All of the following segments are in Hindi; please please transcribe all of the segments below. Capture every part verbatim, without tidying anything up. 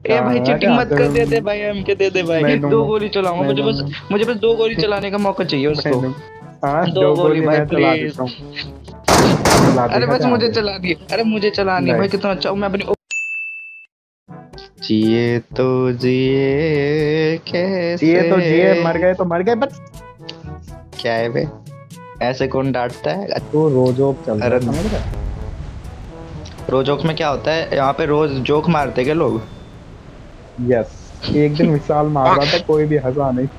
ए भाई कहाँ चीटिंग मत जाते कर, हो? दे दे भाई एमके, दे दे भाई। मैं दो दूंगा, गोली चलाऊंगा, मैं मुझे बस दूंगा, मुझे बस दो गोली चलाने का मौका चाहिए मैं उसको। दूंगा। हाँ, दो दो गोली गोली भाई मैं चला प्लीज। देता हूँ। चला अरे दिखा बस जहाँ मुझे पे। चला दी, अरे मुझे चलानी है भाई, नहीं, कितना अच्छा हूँ मैं अपनी। जिए तो जिए जिए कैसे। तो जिए, मर गए तो मर गए, बस। क्या है बे, ऐसे कौन डांटता है। तो रोजोक चल रहा अरे है, समझ रहा है? रोज जोक में क्या होता है, यहाँ पे रोज जोक मारते क्या लोग। यस। एक दिन विशाल मार रहा था, कोई भी हंसा नहीं।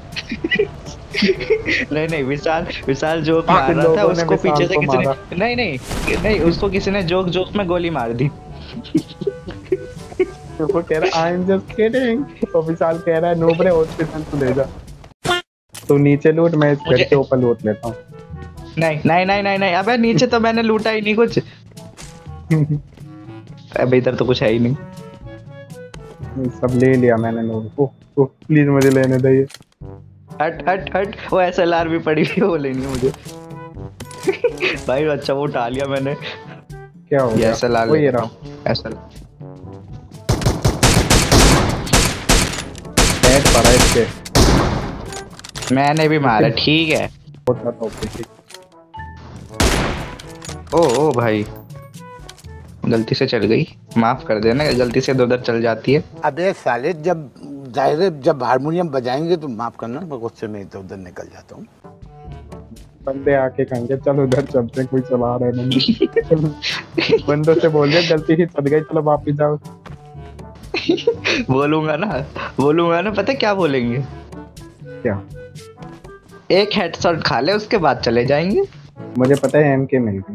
नहीं नहीं, विशाल विशाल जोक फिर मार रहा था, लोगों ने उसको पीछे विशाल से को किसी ने, मारा। नहीं नहीं नहीं, उसको किसी ने जोक जोक में गोली मार दी। तो वो कह रहा आई एम जस्ट किडिंग, तो विशाल कह रहा है नूबरे हॉस्पिटल तो ले जा। तू नीचे लूट, मैं इस घर मुझे के ऊपर लूट लेता हूँ। नहीं नहीं नहीं नहीं नहीं, अबे नीचे तो मैंने लूटा ही नहीं कुछ। अबे इधर तो कुछ है ही नहीं। सब ले लिया मैंने लोग। ओह ओह, प्लीज मुझे लेने दे ये। हट हट हट, वो एसएलआर भी पड़ी हुई है, वो लेनी है मुझे। भाई अच्छा वो उठा लिया मैंने। क्या हो ये गया? एसएलआर वो ले ये लेता रहा। हूँ, एसएलआर। हेड पड़ा इसके। मैंने भी इसके मारा, ठीक है। बहुत था ऑब्जेक्टिव। ओ ओ भाई, गलती से चल गई, माफ कर देना, गलती से इधर उधर चल जाती है। अबे साले, जब जाहिर है जब हारमोनियम बजाएंगे तो माफ करना, मैं गुस्से में इधर उधर निकल जाता हूँ। बंदे आके कहेंगे चल उधर चलते हैं, कोई चला रहा है बंदे। बंदों से बोल रहे गलती से चल गए, चलो वापिस जाओ। बोलूंगा ना, बोलूंगा ना, पता है क्या बोलेंगे। क्या? एक हेडशॉट खा ले, उसके बाद चले जाएंगे। मुझे पता है एम के मिल गई।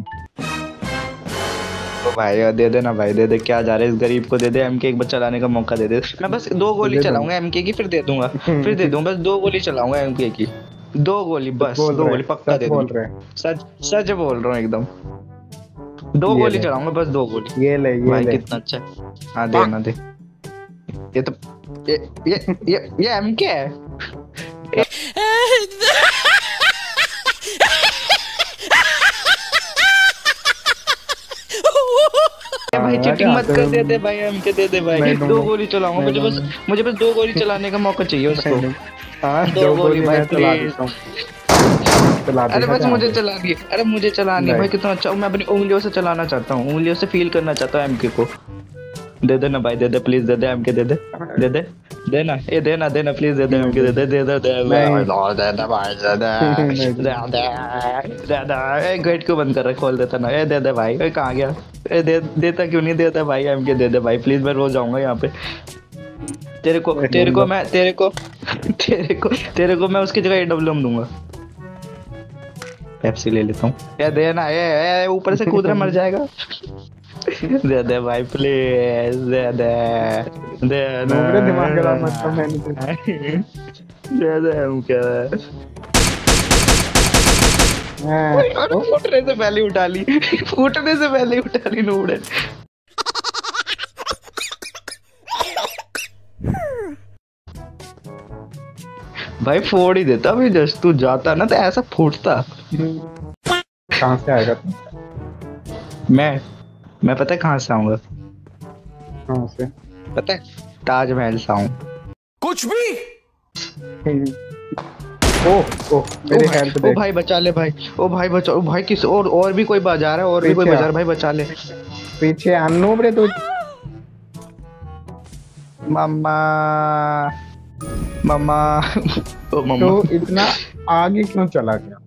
तो भाई दे दे ना भाई, दे दे, क्या जा रहे हैं, इस गरीब को दे दे एमके, एक बार चलाने का मौका दे दे। मैं बस दो गोली दे चलाऊंगा दूंगा। एमके की, फिर दे दूंगा, फिर दे दूंगा, बस दो गोली चलाऊंगा एमके की। दो गोली सच बस, बोल दो रहे गोली हैं, पक्का सच दे बोल दूंगा। रहे हैं। सच सच बोल रहा हूँ एकदम। दो ये गोली ले, चलाऊंगा बस, दो गोली। ये ले, ये भाई ले। कितना अच्छा है। हाँ दे ना दे। ये तो ये ये ये ये एमके है। भाई कहाँ चीटिंग मत जाते कर, हो? दे दे भाई एमके, दे दे भाई। मैं दो दूंगा, गोली चलाऊंगा, मैं मुझे बस दूंगा, मुझे बस दो गोली चलाने का मौका चाहिए उसको। मैं दूंगा। हाँ, दो दो गोली गोली भाई मैं चला प्लीज। देता हूँ। चला अरे देखा बस जहाँ मुझे पे। चला दिए, अरे मुझे चलानी है भाई, नहीं, कितना अच्छा हूँ मैं, अपनी उंगलियों से चलाना चाहता हूँ, उंगलियों से फील करना चाहता हूँ एमके को। दे दे ना भाई, दे दे प्लीज, दे दे एमके, दे दे, दे दे, दे ना, ये दे ना, दे ना प्लीज, दे दे एमके, दे दे, दे दे, दे नहीं। दे दे भाई, दे दे, नहीं दे दूंगा। दे, दे दे। ए गेट क्यों बंद कर रहा है, खोल देता ना, ए दे दे भाई, ए कहाँ गया, ए दे देता क्यों नहीं, देता भाई एमके, दे दे भाई प्लीज, मैं रोज आऊंगा यहाँ पे। तेरे को मैं तेरे को दूंगा। मैं तेरे को तेरे को तेरे को मैं उसकी जगह एडब्ल्यूएम दूंगा। पेप्सी ले लेता हूँ, या दे ना, ये ये ऊपर से कूद रहा मर जाएगा। दे दे भाई प्लीज, दे दे, दे ना, नूबड़े दिमाग खराब मत कर, मैंने तो। दे दे हम क्या। हाँ, तो फूटने से पहले उठा ली, फूटने से पहले उठा ली नूबड़े। भाई फोड़ ही देता भाई, जस्ट तू जाता ना तो ऐसा फूटता। कहाँ से आएगा तू? मैं मैं पता है कहाँ से आऊंगा, कहाँ से? पता है, ताजमहल से आऊं। कुछ भी। ओह ओह, मेरी हेल्थ ओ देख। भाई बचा ले भाई, ओ भाई बचा, ओ भाई किस और और भी कोई बजा रहा है, और भी कोई पीछे बजा आ। रहा है भाई, बचा ले। पीछे आ नूबड़े तू। मम्मा मम्मा, ओ मम्मा। तो इतना आगे क्यों चला गया?